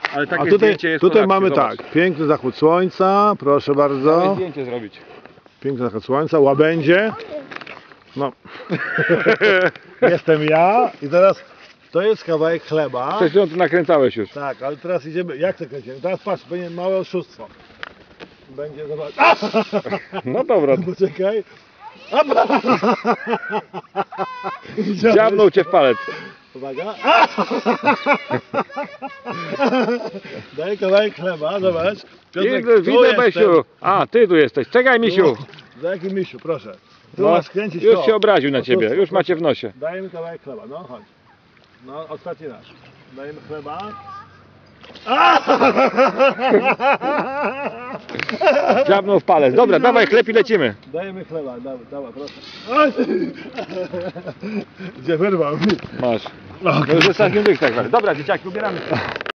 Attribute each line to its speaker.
Speaker 1: Ale takie
Speaker 2: A tutaj,
Speaker 1: zdjęcie jest
Speaker 2: tutaj
Speaker 1: kozackie,
Speaker 2: mamy
Speaker 1: zobacz.
Speaker 2: tak, piękny zachód słońca, proszę
Speaker 1: Dawaj
Speaker 2: bardzo.
Speaker 1: zdjęcie zrobić.
Speaker 2: Piękny zachód słońca, łabędzie. No. Jestem ja i teraz to jest kawałek chleba.
Speaker 1: Przed chwilą tu nakręcałeś już.
Speaker 2: Tak, ale teraz idziemy, jak to kręcimy? Teraz patrz, będzie małe oszustwo. Będzie, zobacz.
Speaker 1: No dobra,
Speaker 2: Poczekaj.
Speaker 1: dziabnął cię w palec.
Speaker 2: Uwaga. Daj kawałek chleba, zobacz. Piotrek, tu
Speaker 1: Widzę,
Speaker 2: jestem.
Speaker 1: Besiu. A, ty tu jesteś. Czekaj, misiu.
Speaker 2: Daj jaki misiu, proszę. Tu
Speaker 1: No,
Speaker 2: masz kręcić
Speaker 1: już
Speaker 2: to.
Speaker 1: się obraził na ciebie,
Speaker 2: Oszustwo,
Speaker 1: już macie w
Speaker 2: proszę.
Speaker 1: nosie.
Speaker 2: Dajemy kawałek chleba, no chodź. No, ostatni raz. Dajemy chleba.
Speaker 1: Dziabnął w palec. Dobra, dawaj chleb i lecimy.
Speaker 2: Dajemy chleba, dawaj, proszę. Gdzie wyrwał?
Speaker 1: Masz. No już ostatni łyk tak. Dobra, dzieciaki, ubieramy się.